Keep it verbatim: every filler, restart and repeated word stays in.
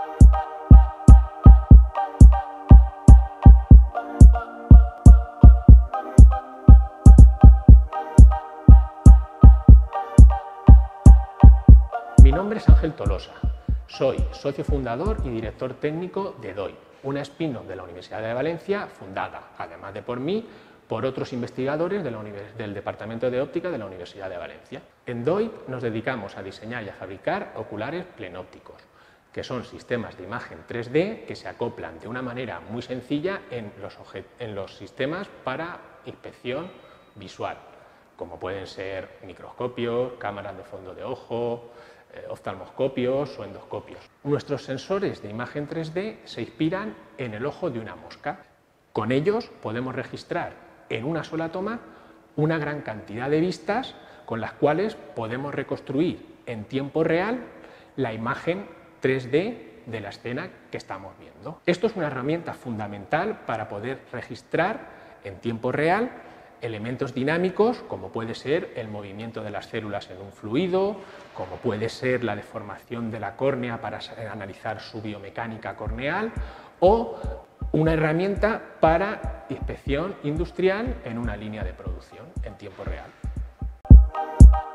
Mi nombre es Ángel Tolosa, soy socio fundador y director técnico de D O I, una spin-off de la Universidad de Valencia fundada, además de por mí, por otros investigadores de la del Departamento de Óptica de la Universidad de Valencia. En D O I nos dedicamos a diseñar y a fabricar oculares plenópticos, que son sistemas de imagen tres D que se acoplan de una manera muy sencilla en los, en los sistemas para inspección visual, como pueden ser microscopios, cámaras de fondo de ojo, eh, oftalmoscopios o endoscopios. Nuestros sensores de imagen tres D se inspiran en el ojo de una mosca. Con ellos podemos registrar en una sola toma una gran cantidad de vistas con las cuales podemos reconstruir en tiempo real la imagen tres D de la escena que estamos viendo. Esto es una herramienta fundamental para poder registrar en tiempo real elementos dinámicos, como puede ser el movimiento de las células en un fluido, como puede ser la deformación de la córnea para analizar su biomecánica corneal, o una herramienta para inspección industrial en una línea de producción en tiempo real.